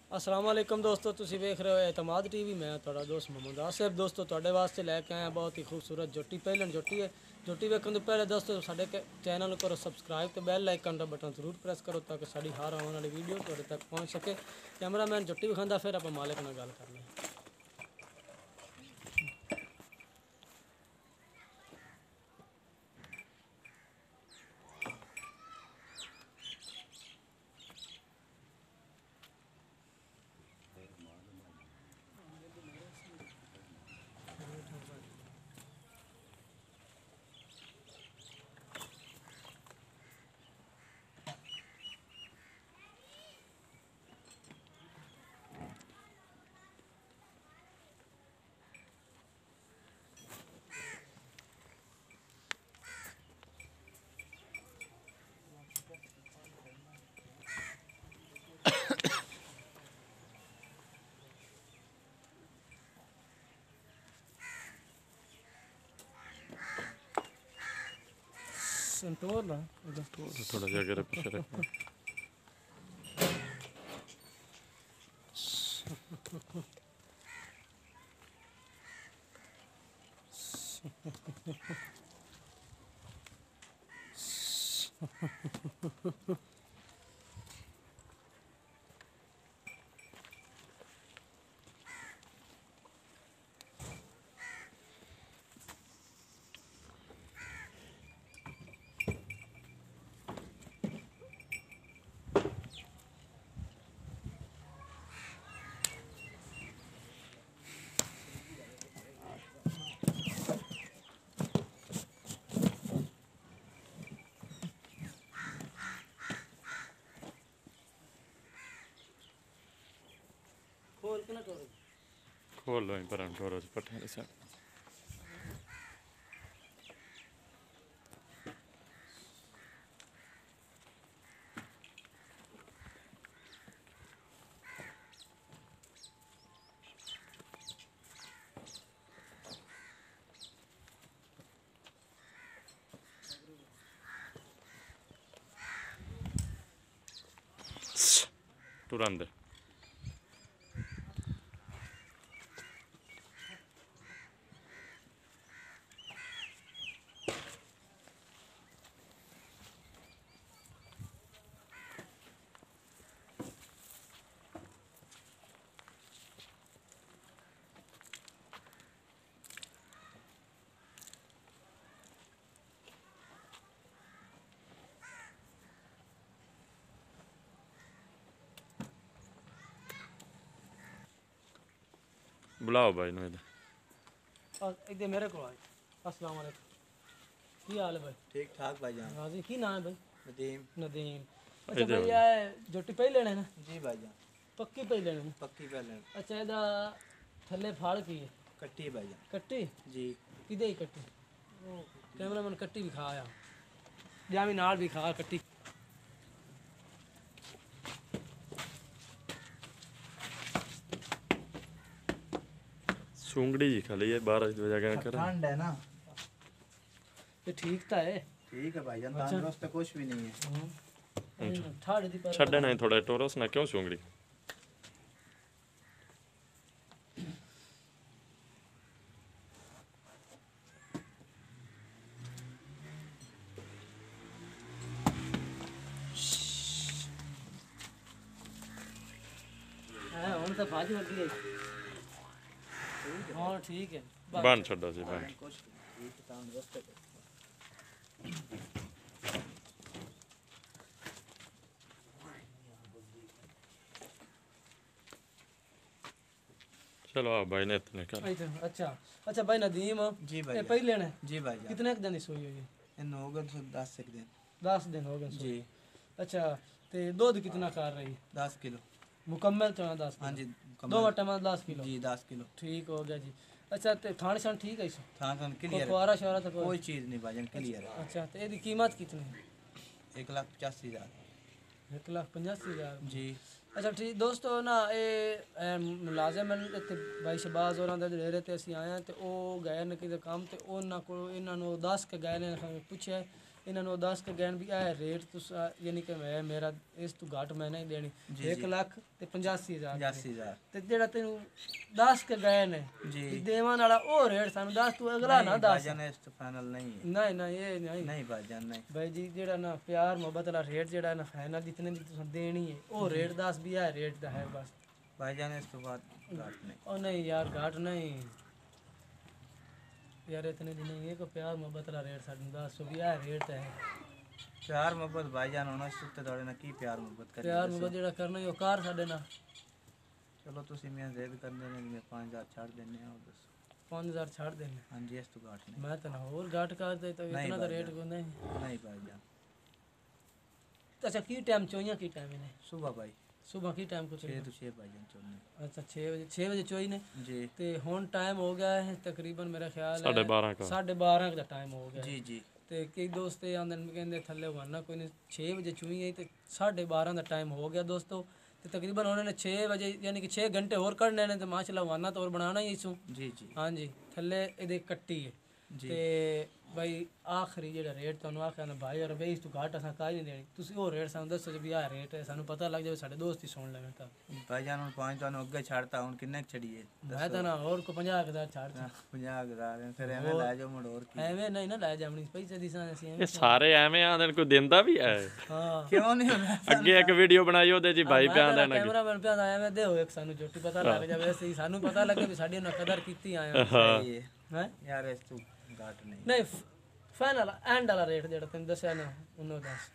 अस्सलाम वालेकुम दोस्तों, तुसी वेख रहे हो एतमाद टीवी। मैं थोड़ा दोस्त मोहम्मद आसिफ। दोस्तों ਤੁਹਾਡੇ ਵਾਸਤੇ ਲੈ ਕੇ ਆਇਆ बहुत ही खूबसूरत जोटी। ਪਹਿਲਣ जोटी है। जोटी ਵੇਖਣ ਤੋਂ ਪਹਿਲੇ दोस्तों ਸਾਡੇ चैनल ਨੂੰ ਕਰੋ ਸਬਸਕ੍ਰਾਈਬ ਤੇ ਬੈਲ ਆਈਕਨ ਦਾ ਬਟਨ ਜ਼ਰੂਰ ਪ੍ਰੈਸ ਕਰੋ ਤਾਂ ਕਿ ਸਾਡੀ ਹਰ ਆਉਣ ਵਾਲੀ ਵੀਡੀਓ ਤੁਹਾਡੇ ਤੱਕ ਪਹੁੰਚ ਸਕੇ। ਕੈਮਰਾਮੈਨ जोटी ਵਿਖਾਉਂਦਾ, ਫਿਰ ਆਪਾਂ ਮਾਲਕ ਨਾਲ ਗੱਲ ਕਰਨੀ ਹੈ। संतोर ना थोड़ा सा अगर पीछे रखना। खोल के ना टोरो। खोल लो पर हम थोड़ा सा पट्टे से तुरंत बुलाओ भाई नो इधर। इधर मेरे को आए। अस्सलाम वालेकुम। की हाल है भाई? ठीक ठाक भाईजान। हाँ जी, की नाम है भाई? नदीम। नदीम। अच्छा इधर भैया, जोटी पहले लेना है ना? जी भाईजान। पक्की पहले लेना है? पक्की पहले अच्छा, ਇਹਦਾ ਥੱਲੇ ਫਾੜ ਕੀ ਹੈ? कट्टी भाईजान। ਕੱਟੀ? जी। ਕਿਦੇ ਹੀ ਕੱਟੀ? ਉਹ ਕੈਮਰਾਮੈਨ ਕੱਟੀ ਵੀ ਖਾ ਆ। ਜਾਂ ਵੀ ਨਾਲ ਵੀ ਖਾ ਕੱਟੀ। सूंगड़ी जी खाली है 12 बजे क्या कर। ठंड है ना। ये ठीक था है। ठीक है भाईजान, तंदुरुस्त तो कुछ भी नहीं है। ठाड़ दी पर छड्डे नहीं थोड़ा टोरस ना क्यों सूंगड़ी। है ਹੁਣ ਤਾਂ ਬਾਜੀ ਵੱਡੀ ਹੈ। ਹਾਂ ਠੀਕ ਹੈ। बांध छड्डो जी बांध। कुछ नहीं, ठीक तंदुरुस्त है। चलो आप भाई ने इतने कर। अच्छा अच्छा भाई नदीम, जी ये भाईजान। पहले लेना है? जी भाईजान। कितने दिन ਦੀ ਸੂਈ ਹੋਈ? इन होगा तो 10 एक दिन। 10 दिन हो गए जी। अच्छा, ਤੇ ਦੁੱਧ कितना कर रही? 10 किलो। मुकम्मल तो 10 हाँ जी दो वटा में 10 किलो। जी 10 किलो। ठीक हो गया जी। अच्छा, ते थान शान ठीक है? थान कोई क्लियर है। फुआरा शवारा तो कोई चीज़ नहीं भाईजान, क्लियर है। अच्छा, तो ਇਹਦੀ कीमत कितनी है? 1,85,000। 1,85,000। जी। अच्छा ठीक दोस्तों ना, ये मुलाजिम इतने भाई शहबाज और डेरे ते असी आए हैं, तो वो गए ने किते काम, तो उन्होंने को इन्होंने दस के गए ने पूछे ਇਹਨਾਂ ਨੂੰ ਦੱਸ ਕੇ ਗਏ ਵੀ ਇਹ ਰੇਟ ਤੁਸੀਂ ਯਾਨੀ ਕਿ ਮੈਂ ਮੇਰਾ ਇਸ ਤੋਂ ਘੱਟ ਮੈਂ ਨਹੀਂ ਦੇਣੀ 1 ਲੱਖ ਤੇ 85,000 85,000 ਤੇ ਜਿਹੜਾ ਤੈਨੂੰ ਦੱਸ ਕੇ ਗਏ ਨੇ ਜੀ ਵੀ ਦੇਵਾਂ ਵਾਲਾ ਉਹ ਰੇਟ ਸਾਨੂੰ ਦੱਸ ਤੂੰ ਅਗਲਾ ਨਾ ਦੱਸ ਭਾਈਜਾਨ ਇਸ ਤੋਂ ਫਾਈਨਲ ਨਹੀਂ ਹੈ ਨਹੀਂ ਨਹੀਂ ਇਹ ਨਹੀਂ ਨਹੀਂ ਭਾਈਜਾਨ ਨਹੀਂ ਭਾਈ ਜੀ ਜਿਹੜਾ ਨਾ ਪਿਆਰ ਮੁਹੱਬਤ ਵਾਲਾ ਰੇਟ ਜਿਹੜਾ ਨਾ ਫਾਈਨਲ ਜਿਤਨੇ ਦੀ ਤੁਸੀਂ ਦੇਣੀ ਹੈ ਉਹ ਰੇਟ ਦੱਸ ਵੀ ਇਹ ਰੇਟ ਦਾ ਹੈ ਬਸ भाईजान इस तो बाद घाट नहीं ਉਹ ਨਹੀਂ ਯਾਰ ਘਾਟ ਨਹੀਂ ਯਾਰ ਇਤਨੇ ਦੀ ਨਹੀਂ ਇਹ ਕੋ ਪਿਆਰ ਮੁਹੱਬਤ ਵਾਲਾ ਰੇਟ ਸਾਨੂੰ ਦੱਸ ਵੀ ਇਹ ਰੇਟ ਹੈ प्यार मोहब्बत भाईजान होना इस तो थोड़े ना की प्यार मोहब्बत करें ਪਿਆਰ ਮੁਹੱਬਤ ਜਿਹੜਾ ਕਰਨਾ ਹੀ ਉਹ ਕਾਰ ਸਾਡੇ ਨਾਲ चलो तुसी मैं जेद करने ने मैं 5000 छाड़ देने हैं और बस 5000 ਛੱਡ ਦੇਣੇ हाँ जी इस तो घाट नहीं ਮੈਂ ਤਾਂ ਹੋਰ ਘਾਟ ਕਰਦੇ ਤਾਂ ਨਹੀਂ ਇਤਨਾ ਦਾ ਭਾਈ ਰੇਟ ਕੋ ਨਹੀਂ नहीं भाईजान ਅੱਛਾ ਕੀ ਟਾਈਮ ਚੋਈਆਂ ਕੀ ਟਾਈਮ ਨੇ सुबह भाई ਸਵੇਰ ਕੀ ਟਾਈਮ ਕੋ 6 तो 6 भाईजान चलने ਅੱਛਾ 6 ਵਜੇ ਚੋਈ ਨੇ जी ਤੇ ਹੁਣ ਟਾਈਮ ਹੋ ਗਿਆ ਹੈ ਤਕਰੀਬਨ ਮੇਰਾ ਖਿਆਲ ਹੈ 12:30 ਕਾ 12:30 ਦਾ ਟਾਈਮ ਹੋ ਗਿਆ जी जी ਤੇ ਕਈ ਦੋਸਤ ਇਹ ਆਂਦੇ ਨੇ ਕਹਿੰਦੇ ਥੱਲੇ ਵਰਨਾ ਕੋਈ ਨਹੀਂ 6 ਵਜੇ ਚੂਈ ਹੈ ਤੇ 12:30 ਦਾ ਟਾਈਮ ਹੋ ਗਿਆ ਦੋਸਤੋ ਤੇ ਤਕਰੀਬਨ ਉਹਨਾਂ ਨੇ 6 ਵਜੇ ਯਾਨੀ ਕਿ 6 ਘੰਟੇ ਹੋਰ ਕੱਢਣੇ ਨੇ ਤੇ ਮਾਸ਼ਾਅੱਲਾ ਵਰਨਾ ਤਾਂ ਹੋਰ ਬਣਾਉਣਾ ਹੀ ਇਸੂ जी जी ਹਾਂਜੀ ਥੱਲੇ ਇਹਦੇ ਕੱਟੀ ਹੈ ਜੀ। ਤੇ ਬਈ ਆਖਰੀ ਜਿਹੜਾ ਰੇਟ ਤੁਹਾਨੂੰ ਆਖਿਆ ਨਾ ਭਾਈ ਯਾਰ ਬਈ ਇਸ ਤੋਂ ਘੱਟ ਅਸਾਂ ਕਾਹ ਨਹੀਂ ਦੇਣੀ ਤੁਸੀਂ ਉਹ ਰੇਟ ਸਾਨੂੰ ਦੱਸੋ ਜੀ ਵੀ ਆਹ ਰੇਟ ਹੈ ਸਾਨੂੰ ਪਤਾ ਲੱਗ ਜਾਵੇ ਸਾਡੇ ਦੋਸਤ ਹੀ ਸੁਣ ਲੈਣ ਤਾਂ भाईजान हम 5 तो अगे छाड़ता हूं किन्ने छड़िए ਮੈਂ ਤਾਂ ਨਾ ਹੋਰ ਕੋ 50,000 ਛੱਡ ਦਿੱਤਾ। 50000 फिर एवें ला जाओ मुड़ और की ਐਵੇਂ ਨਹੀਂ ਨਾ ਲੈ ਜਾਵਣੀ ਪੈਸੇ ਦੀ ਸਾਂ ਅਸੀਂ ਇਹ ਐਵੇਂ ਸਾਰੇ ਐਵੇਂ ਆਂਦੇ ਨੇ ਕੋਈ ਦਿੰਦਾ ਵੀ ਹੈ ਹਾਂ क्यों नहीं होना ਅੱਗੇ ਇੱਕ ਵੀਡੀਓ ਬਣਾਈ ਉਹਦੇ 'ਚ ਭਾਈ ਪਿਆ ਦਾ ਨਾ ਕੈਮਰਾਮੈਨ ਪਿਆ ਦਾ ਐਵੇਂ ਦਿਓ ਇੱਕ ਸਾਨੂੰ ਜੋਟੀ ਪਤਾ ਲੱਗ ਜਾਵੇ ਅਸੀਂ ਸਾਨੂੰ ਪਤਾ ਲੱਗੇ ਵੀ ਸਾਡੀ ਉਹਨਾਂ ਕਦਰ ਕੀਤੀ ਆਇਆ सही है ਹੈ यार इस तो घाट नहीं ਨਹੀਂ ਫਾਈਨਲ ਐਂਡ ਵਾਲਾ ਰੇਟ ਜਿਹੜਾ ਤੈਨੂੰ ਦੱਸਿਆ ਨਾ ਉਹਨੂੰ ਦੱਸ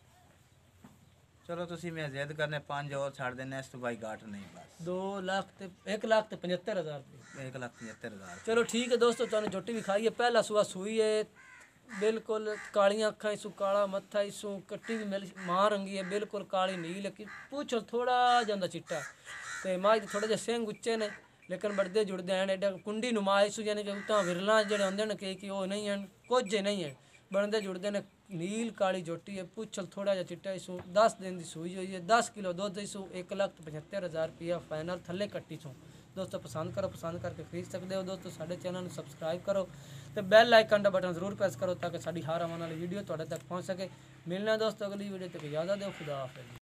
चलो तुसी मैं जेद करने 5 और छाड़ देने इस तो भाई घाट नहीं बस 2 ਲੱਖ ਤੇ 1 ਲੱਖ ਤੇ 75,000 ਰੁਪਏ 1,75,000 ਚਲੋ ਠੀਕ ਹੈ ਦੋਸਤੋ ਤੁਹਾਨੂੰ ਜੋਟੀ ਵੀ ਖਾਈ ਹੈ ਪਹਿਲਾ ਸੂਆ ਸੂਈ ਹੈ ਬਿਲਕੁਲ ਕਾਲੀਆਂ ਅੱਖਾਂ ਇਸੂ ਕਾਲਾ ਮੱਥਾ ਇਸੂ ਕੱਟੀ ਵੀ ਮਿਲ ਮਾਂ ਰੰਗੀ ਹੈ ਬਿਲਕੁਲ ਕਾਲੀ ਨੀਲ ਕਿ ਪੁੱਛੋ ਥੋੜਾ ਜਾਂਦਾ ਚਿੱਟਾ ਤੇ ਮਾਝ ਦੇ ਥੋੜੇ ਜਿਹਾ ਸਿੰਘ ਉੱਚੇ ਨੇ ਲੇਕਿਨ ਬੜਦੇ ਜੁੜਦੇ ਹਨ ਐਡਾ ਕੁੰਡੀ ਨੁਮਾ ਇਸੂ ਯਾਨੀ ਕਿ ਉਤਾਂ ਵਿਰਲਾ ਜਿਹੜੇ ਹੁੰਦੇ ਨੇ ਕਿ ਉਹ ਨਹੀਂ ਹਨ ਕੁਝ ਨਹੀਂ ਹੈ ਬਣਦੇ ਜੁੜਦੇ ਨੇ ਨੀਲ ਕਾਲੀ ਜੋਟੀ ਹੈ ਪੁੱਛਲ ਥੋੜਾ ਜਿਹਾ ਚਿੱਟਾ ਇਸੂ 10 ਦਿਨ ਦੀ ਸੂਈ ਹੋਈ ਹੈ 10 ਕਿਲੋ ਦੁੱਧ ਇਸੂ 1,75,000 ਰੁਪਇਆ ਫਾਈਨਲ ਥੱਲੇ ਕੱਟੀ ਚੋਂ ਦੋਸਤੋ ਪਸੰਦ ਕਰੋ ਪਸੰਦ ਕਰਕੇ ਖਰੀਦ ਸਕਦੇ ਹੋ ਦੋਸਤੋ ਸਾਡੇ ਚੈਨਲ ਨੂੰ ਸਬਸਕ੍ਰਾਈਬ ਕਰੋ ਤੇ ਬੈਲ ਆਈਕਨ ਦਾ ਬਟਨ ਜ਼ਰੂਰ ਪ੍ਰੈਸ ਕਰੋ ਤਾਂ ਕਿ ਸਾਡੀ ਹਰ ਆਉਣ ਵਾਲੀ ਵੀਡੀਓ ਤੁਹਾਡੇ ਤੱਕ ਪਹੁੰਚ ਸਕੇ ਮਿਲਣਾ ਦੋਸਤੋ ਅਗਲੀ ਵੀਡੀਓ ਤੱਕ ਇਜਾਜ਼ਤ ਦਿਓ ਖੁਦਾ ਹਾਫਿਜ਼।